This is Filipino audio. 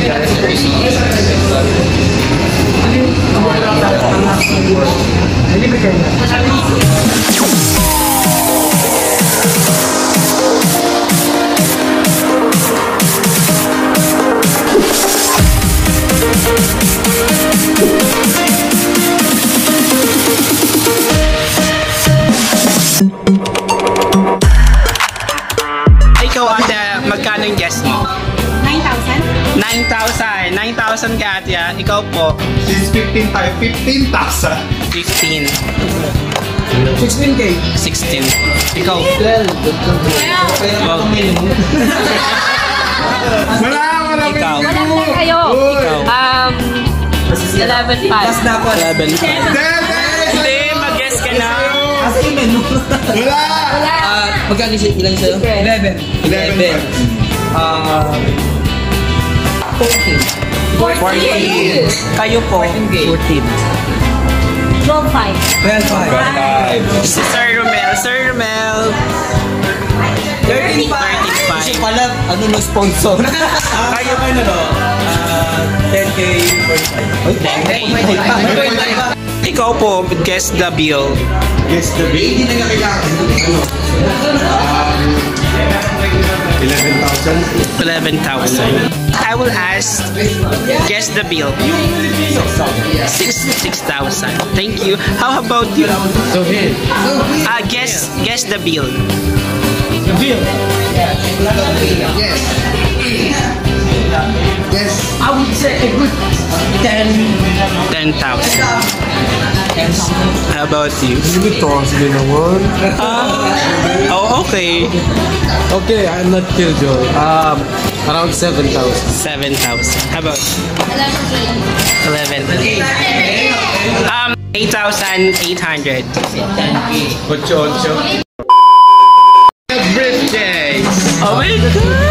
Ikaw ate, magkano yung guess mo? 9,000? 9,000. 9,000 ka ate. Ikaw po? Since 15 tayo, 15,000. 15. 16K. 16. Ikaw? 12. Wala Ikaw? Wala na kayo. Ikaw? 11,500. Mas dapat. 11. Hindi, mag-guess ka na. Asa yung menu? Wala! Magkano ilan sa'yo? 11. 11. 14. Kayo po? 14. 12,500. 12. Si Sir Romel. Sir Romel. 13. 35. Kasi pala, ano no sponsor? Kayo ba na no? 10K. 10K. Ikaw po, guess the bill. Yes, the bill. Hindi na kailangan. 11,000. 11,000. I will ask, guess the bill. 6,000. Thank you. How about you? So here. Guess the bill. The bill. Yes. Yes. I would say a good 10,000. How about you? Hindi din naman. Oh, okay. Okay, I'm not killjoy. Around 7,000. 7,000. How about 11? 8,800. 8,800. Oh my God!